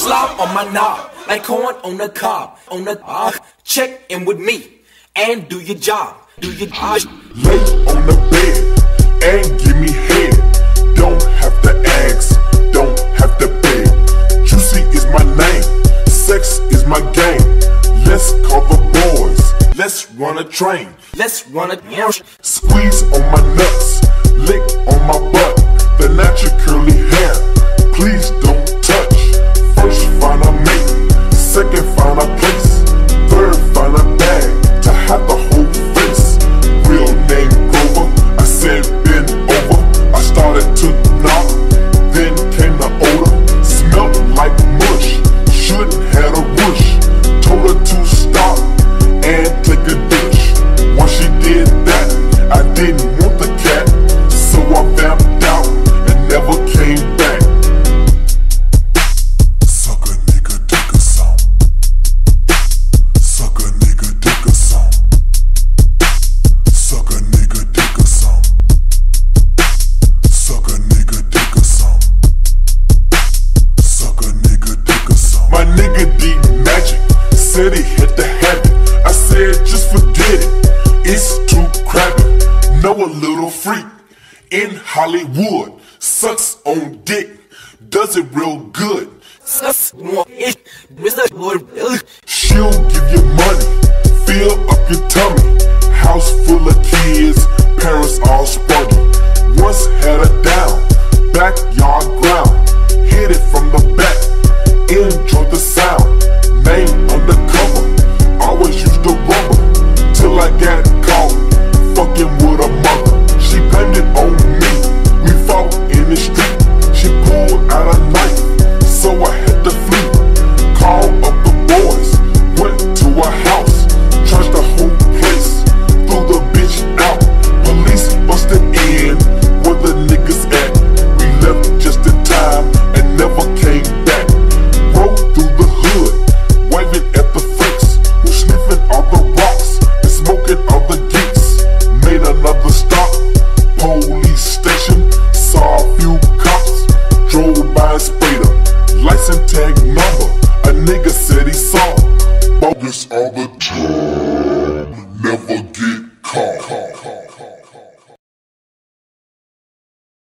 Slop on my knob, like corn on the cob. On the check in with me and do your job. Do your job. Lay on the bed and give me head. Don't have to ask, don't have to beg. Juicy is my name, sex is my game. Let's call the boys, let's run a train. Let's run a Squeeze on my nuts, lick on my butt. The natural curly hair, please don't touch. First find a mate, second find a place, third find a bag to hide the whole face. Real name Grover, I said bend over. I started to knock, then came the odor. Smelled like mush, shouldn't had a rush. Told her to stop and take a dish. Once she did that, I didn't want the cat, so I vamped out and never came back. Suck a nigga, dig a song. Suck a nigga, dig a song. Suck a nigga, dig a song. Suck a nigga, dig a song. Suck a nigga, dig a song. My nigga D Magic said he hit the habit. I said just forget it, it's too crabby. Know a little freak in Hollywood, sucks on dick, does it real good. She'll give you money, fill up your tummy. House full of kids, parents all spruggy. Once had her down, backyard ground. Hit it from the back, enjoy the sound. Name undercover, always used to rubber. Till I got caught, fucking with a mother. She blamed it on me, we fought in the street. She pulled out a knife, so I had to flee. Called up the boys, went to her house. Trashed the whole place, threw the bitch out. Police busted in, where the niggas at. We left just in time and never came back. Rode through the hood, waving at the freaks who sniffing all the rocks and smoking all the geeks. Made another stop, police station, saw a few cops, drove by and sprayed them. License tag number, a nigga said he saw bogus all the